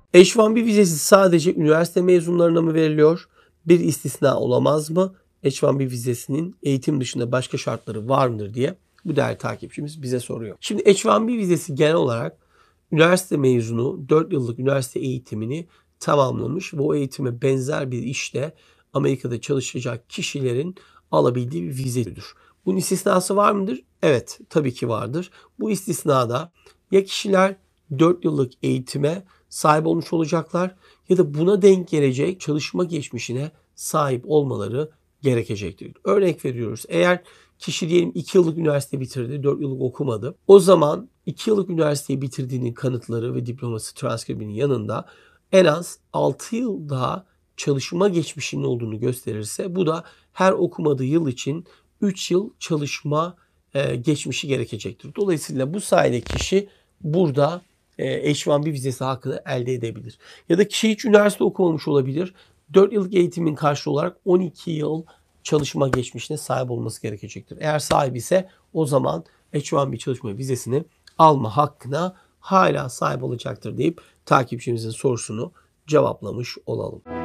H-1B vizesi sadece üniversite mezunlarına mı veriliyor? Bir istisna olamaz mı? H-1B vizesinin eğitim dışında başka şartları var mıdır diye bu değerli takipçimiz bize soruyor. Şimdi H-1B vizesi genel olarak üniversite mezunu 4 yıllık üniversite eğitimini tamamlamış ve o eğitime benzer bir işte Amerika'da çalışacak kişilerin alabildiği bir vizedir. Bunun istisnası var mıdır? Evet, tabii ki vardır. Bu istisnada ya kişiler 4 yıllık eğitime sahip olmuş olacaklar ya da buna denk gelecek çalışma geçmişine sahip olmaları gerekecektir. Örnek veriyoruz. Eğer kişi diyelim 2 yıllık üniversite bitirdi, 4 yıllık okumadı. O zaman 2 yıllık üniversiteyi bitirdiğinin kanıtları ve diploması transkribinin yanında en az 6 yıl daha çalışma geçmişinin olduğunu gösterirse bu da her okumadığı yıl için 3 yıl çalışma geçmişi gerekecektir. Dolayısıyla bu sayede kişi burada H-1B vizesi hakkını elde edebilir. Ya da kişi hiç üniversite okumamış olabilir. 4 yıllık eğitimin karşılığı olarak 12 yıl çalışma geçmişine sahip olması gerekecektir. Eğer sahibi ise o zaman H-1B çalışma vizesini alma hakkına hala sahip olacaktır deyip takipçimizin sorusunu cevaplamış olalım.